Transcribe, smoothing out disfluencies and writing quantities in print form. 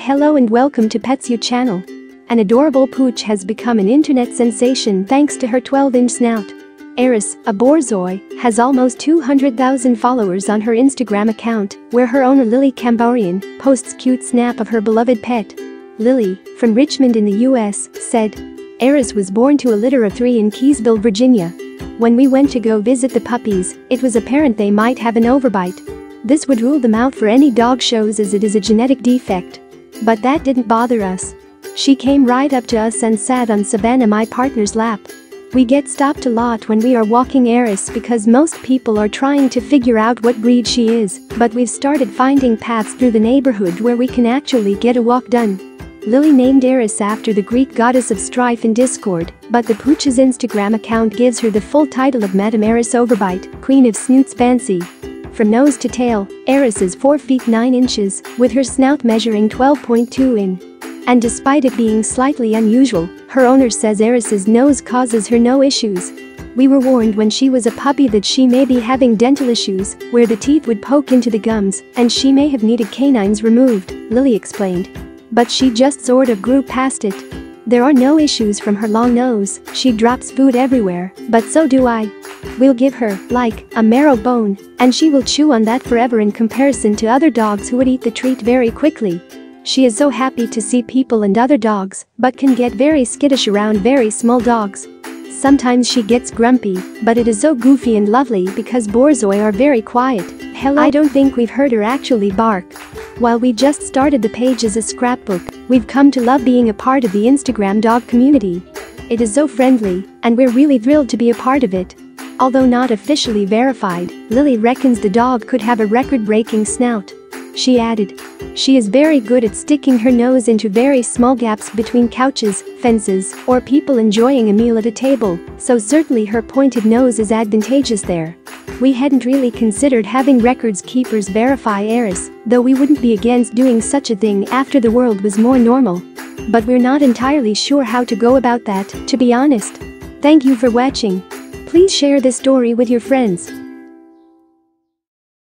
Hello and welcome to PetsU channel. An adorable pooch has become an internet sensation thanks to her 12-inch snout. Eris, a borzoi, has almost 200,000 followers on her Instagram account, where her owner Lily Kambarian posts cute snap of her beloved pet. Lily, from Richmond in the US, said, "Eris was born to a litter of 3 in Keysville, Virginia. When we went to go visit the puppies, it was apparent they might have an overbite. This would rule them out for any dog shows as it is a genetic defect. But that didn't bother us. She came right up to us and sat on Savannah, my partner's lap. We get stopped a lot when we are walking Eris because most people are trying to figure out what breed she is, but we've started finding paths through the neighborhood where we can actually get a walk done." Lily named Eris after the Greek goddess of strife and discord, but the pooch's Instagram account gives her the full title of Madame Eris Overbite, Queen of Snoots Fancy. From nose to tail, Eris is 4 feet 9 inches, with her snout measuring 12.2 in. And despite it being slightly unusual, her owner says Eris's nose causes her no issues. "We were warned when she was a puppy that she may be having dental issues, where the teeth would poke into the gums, and she may have needed canines removed," Lily explained. "But she just sort of grew past it. There are no issues from her long nose, she drops food everywhere, but so do I. We'll give her, like, a marrow bone, and she will chew on that forever in comparison to other dogs who would eat the treat very quickly. She is so happy to see people and other dogs, but can get very skittish around very small dogs. Sometimes she gets grumpy, but it is so goofy and lovely because borzoi are very quiet. Hello, I don't think we've heard her actually bark. While we just started the page as a scrapbook, we've come to love being a part of the Instagram dog community. It is so friendly, and we're really thrilled to be a part of it." Although not officially verified, Lily reckons the dog could have a record-breaking snout. She added, "She is very good at sticking her nose into very small gaps between couches, fences, or people enjoying a meal at a table, so certainly her pointed nose is advantageous there. We hadn't really considered having records keepers verify Eris, though we wouldn't be against doing such a thing after the world was more normal. But we're not entirely sure how to go about that, to be honest." Thank you for watching. Please share this story with your friends.